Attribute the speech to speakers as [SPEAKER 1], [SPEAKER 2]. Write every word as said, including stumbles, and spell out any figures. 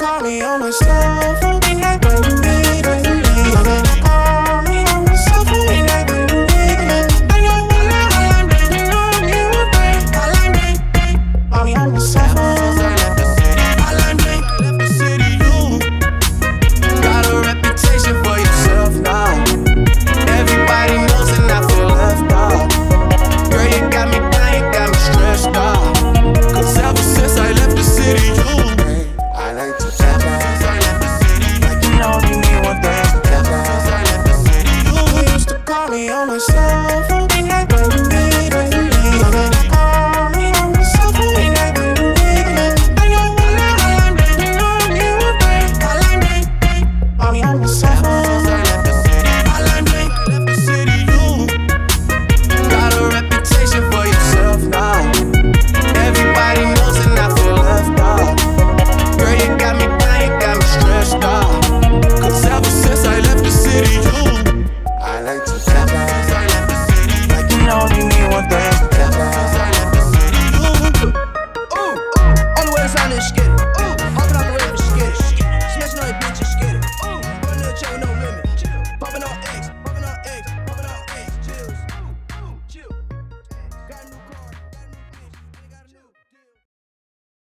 [SPEAKER 1] call me on my cell phone. When you need it, you need it. Call me on my cell phone. When you need it. I know when I'm ready, you know you were there. All I'm ready, call me on my cell phone. I left the city, all I'm ready, I left the city. You got a reputation for yourself now. Everybody knows and I feel left out. Girl, you got me down, you got me stressed out. Cause ever since I left the city, you I like to ever since I left the city, like you know you need one thing. Ever since I left the city, you used to call me on my cell phone. When you need it, you need it. Call me on my cell phone. When you need it. I know when I'm ready, you know you were there. All I'm ready, call me on my cell phone. Since I left the city, all I'm ready, I left the city. You got a reputation for yourself now. Everybody knows and I feel left out. Girl, you got me down, you got me stressed out. Cause ever since I left the city, you I like to ever since I left the city, like you know you need one thing. Ever since I left the city, you Ooh, ooh, only way to sound this shit.